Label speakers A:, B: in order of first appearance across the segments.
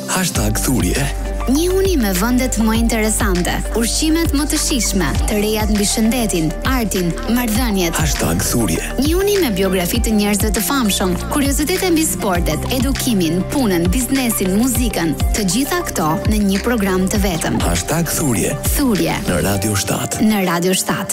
A: #Thurje.
B: Njihuni me vendet më interesante, ushqimet më të shijshme, të rejat mbi shëndetin, artin, marrëdhëniet.
A: #Thurje.
B: Njihuni me biografi të njerëzve të famshëm, kuriozitete mbi sportet, edukimin, punën, biznesin, muzikën, të gjitha këto në një program të vetëm.
A: #Thurje.
B: Thurje
A: Në Radio 7.
B: Në Radio 7.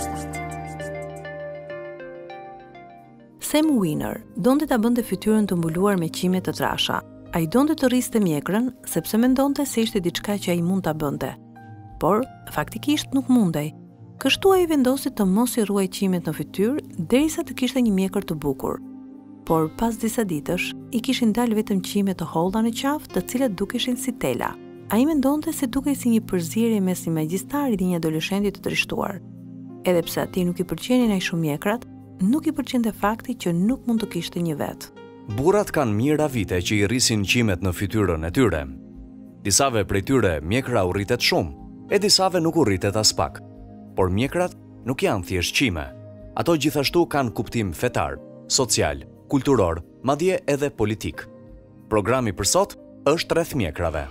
C: Sam Winner donte ta bënte fytyrën të mbuluar me qime të trasha. Ai donte të rriste mjekrën sepse mendonte se ishte diçka që ai mund ta bënte. Por faktikisht nuk mundej. Kështu ai vendosi të mos I ruaj qimet në fytyrë derisa të kishte një mjekër të bukur. Por pas disa ditësh I kishin dalë vetëm qime të holla në qafë, të cilat dukeshin si tela. Ai mendonte se dukej si një përzierje mes një magjistari dhe një adoleshenti të trishtuar. Edhe pse atij nuk I pëlqenin ai shumë mjekrat, nuk I pëlqente fakti që nuk mund të kishte një vet.
D: Burrat kanë mijëra vite që I rrisin qimet në fytyrën e tyre. Disave prej tyre mjekra u rritet shumë, e disave nuk u rritet as pak. Por mjekrat nuk janë thjesht qime. Ato gjithashtu kanë kuptim fetar, social, kulturor, madje edhe politik. Programi për sot është rreth mjekrave.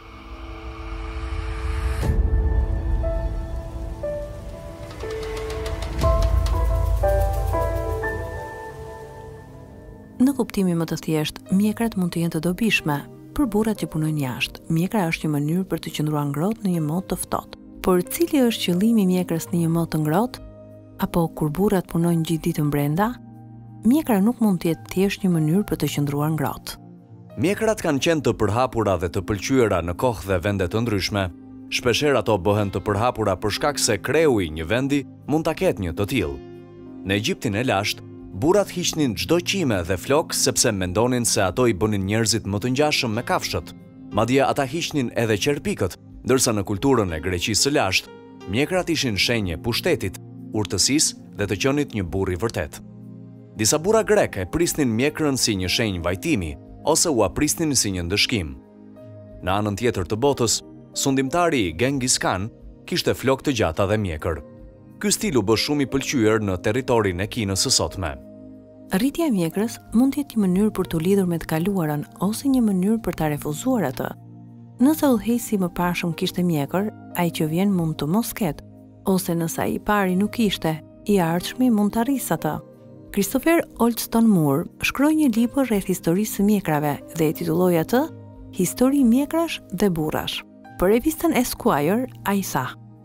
C: Në kuptimin më të thjesht, mjekrat mund të jenë të dobishme. Për burrat që punojnë jashtë, mjekra është një mënyrë për të qëndruar ngrohtë në një mod të ftohtë. Por cili është qëllimi I mjekrës në një mod të ngrohtë? Apo kur burrat punojnë gjithë ditën brenda, mjekra nuk mund të jetë thjesht një mënyrë për të qëndruar ngrohtë.
D: Mjekrat kanë qenë të përhapura dhe të pëlqyera në kohë dhe vende të ndryshme. Shpeshherë ato bëhen të përhapura për shkak se kreu I një vendi mund ta ketë një të tillë. Në Egjiptin e lashtë, burrat hiqnin çdo qime dhe flok sepse mendonin se ato I bënin njerëzit më të ngjashëm me kafshët. Madje ata hiqnin edhe qerpikët, ndërsa në kulturën e Greqisë së lashtë, mjekrat ishin shenjë pushtetit, urtësisë dhe të qenit një burr I vërtet. Disa burra grek e prisnin mjekrën si një shenjë vajtimi ose u aprisnin si një ndëshkim. Në anën tjetër të botës, sundimtari Genghis Khan kishte flok të gjata dhe mjekër. Ky stil u bë shumë I pëlqyer në territorin e Kinës së sotme.
C: Rritja e mjekrës mund të jetë një mënyrë për të lidhur me të kaluarën ose një mënyrë për ta refuzuar atë. Nëse udhëheqësi I mëparshëm kishte mjekër, ai që vjen mund të mos ketë, ose nëse ai I pari nuk kishte, I ardhshmi mund të arrisë atë. Christopher Oldston Moore shkroi një libër rreth historisë së mjekrave dhe e titulloi atë Histori mjekrash dhe burrash. Për revistën Esquire, ai tha: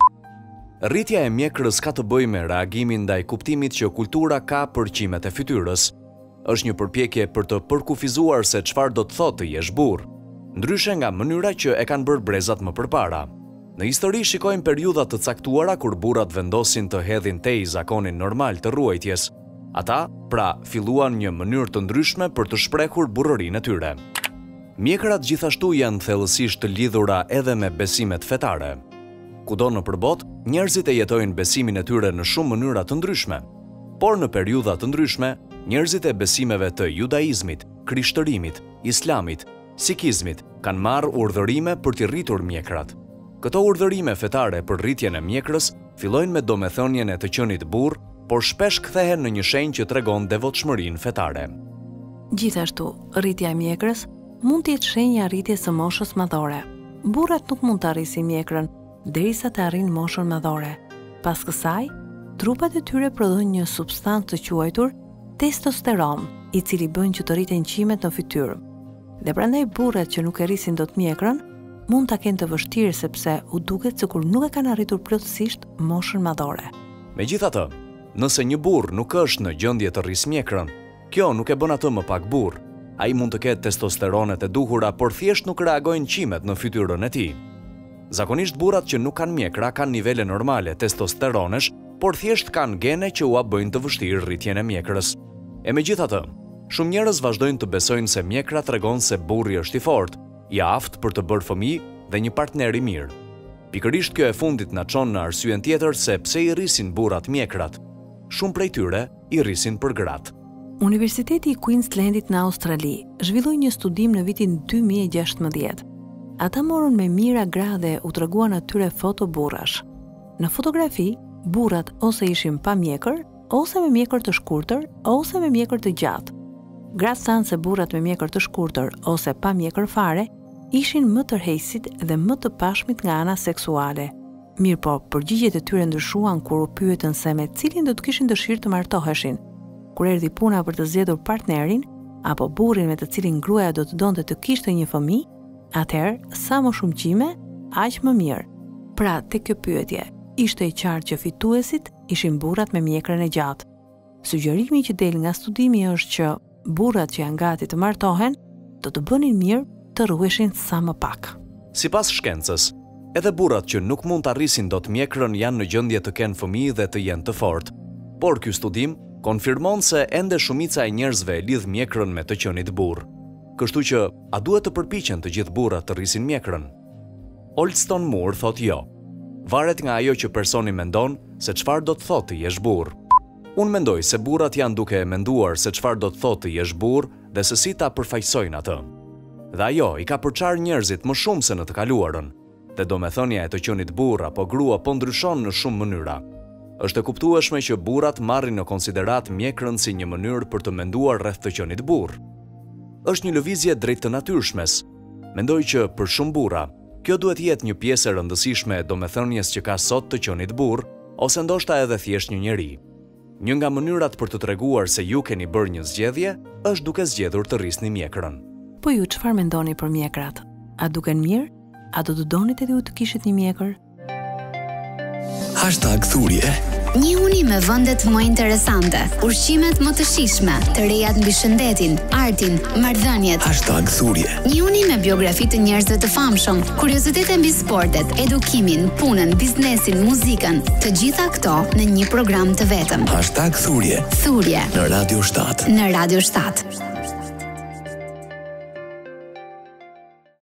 D: Rritja e mjekrës ka të bëjë me reagimin ndaj kuptimit që kultura ka për qimet e fytyrës. Është një përpjekje për të përkufizuar se çfarë do të thotë të jesh burr, ndryshe nga mënyra që e kanë bërë brezat më përpara. Në histori shikojmë periudha të caktuara kur burrat vendosin të hedhin tej zakonin normal të ruajtjes. Ata, pra, filluan një mënyrë të ndryshme për të shprehur burrërinë e tyre. Mjekrat gjithashtu janë thellësisht të lidhura edhe me besimet fetare. Kudo në përbot, njerëzit e jetojnë besimin e tyre në shumë mënyra të ndryshme. Por në periudha të ndryshme, njerëzit e besimeve të judaizmit, krishtërimit, islamit, sikizmit kanë marrë urdhërime për t'i rritur mjekrat. Këto urdhërime fetare për rritjen e mjekrës fillojnë me domethënien e të qenit burr, por shpesh kthehen në një shenjë që tregon devotshmërinë fetare.
C: Gjithashtu, rritja e mjekrës mund të jetë shenjë e arritjes së moshës madhore. Burrat nuk mund të arrisin mjekrën derisa të arrin moshën madhore. Pas kësaj, trupat e tyre prodhojnë një substancë të quajtur testosteron, I cili bën që të rriten qimet në fytyrë. Dhe prandaj burrat që nuk e rrisin dot mjekrën mund ta kenë të vështirë sepse u duket sikur nuk e kanë arritur plotësisht moshën madhore.
D: Megjithatë, nëse një burr nuk është në gjendje të rrisë mjekrën, kjo nuk e bën atë më pak burr. Ai mund të ketë testosteronet e duhura, por thjesht nuk reagojnë qimet në fytyrën e tij. Zakonisht burrat që nuk kanë mjekra kanë nivele normale testosteronesh, por thjesht kanë gene që ua bëjnë të vështirë rritjen e mjekrës. E megjithatë, shumë njerëz vazhdojnë të besojnë se mjekra tregon se burri është I fortë, I aftë për të bërë fëmijë dhe një partner I mirë. Pikërisht kjo e fundit na çon në arsyen tjetër se pse I rrisin burrat mjekrat. Shumë prej tyre I rrisin për gratë.
C: Universiteti I Queenslandit në Australi zhvilloi një studim në vitin 2016. Ata morën me mira gra dhe u treguan atyre foto burrash. Në fotografi, burrat ose ishin pa mjekër, ose me mjekër të shkurtër, ose me mjekër të gjatë. Gratë thanë se burrat me mjekër të shkurtër ose pa mjekër fare ishin më tërheqësit dhe më të pashmit nga ana seksuale. Mirë po, përgjigjet e tyre ndryshuan kur u pyetën se me cilin do të kishin dëshirë të martoheshin. Kur erdhi puna për të zgjedhur partnerin apo burrin me të cilin gruaja do të donte të kishte një fëmijë, atëherë sa më shumë qime, aq më mirë. Pra, te kjo pyetje, ishte i qartë që fituesit ishin burrat me mjekrën e gjatë. Sugjerimi që del nga studimi është që burrat që janë gati të martohen do të bënin mirë të ruheshin sa më pak.
D: Sipas shkencës, edhe burrat që nuk mund të arrisin dot mjekrën janë në gjendje të kenë fëmijë dhe të jenë të fortë. Por ky studim konfirmon se ende shumica e njerëzve e lidh mjekrën me të qenit burr. Kështu që a duhet të përpiqen të gjithë burrat të rrisin mjekrën? Oldston Moore thotë jo. Varet nga ajo që personi mendon se çfarë do të thotë të jesh burr. Unë mendoj se burrat janë duke menduar se çfarë do të thotë të jesh burr dhe se si ta përfaqësojnë atë. Dhe ajo i ka përçarë njerëzit më shumë se në të kaluarën, dhe domethënia e të qenit burr apo grua po ndryshon në shumë mënyra. Është e kuptueshme që burrat marrin në konsiderat mjekrën si një mënyrë për të menduar rreth të qenit burr. Është një lëvizje drejt të natyrshmes. Mendoj që për shumë burra, kjo duhet jetë një pjesë e rëndësishme e domethënies që ka sot të qenit burr, ose ndoshta edhe thjesht një njeri. Një nga mënyrat për të treguar se ju keni bërë një zgjedhje është duke zgjedhur të rrisni mjekrën.
C: Po ju çfarë mendoni për mjekrat? A duken mirë? A do të donit edhe ju të kishit një mjekër?
A: #Thurje.
B: Një uni me vendet më interesante, ushqimet më të shijshme, të rejat mbi shëndetin, artin, marrëdhëniet.
A: #Thurje.
B: Një uni me biografi të njerëzve të famshëm, kuriozitete mbi sportet, edukimin, punën, biznesin, muzikën, të gjitha këto në një program të vetëm.
A: #Thurje.
B: Thurje
A: Në Radio 7.
B: në Radio 7.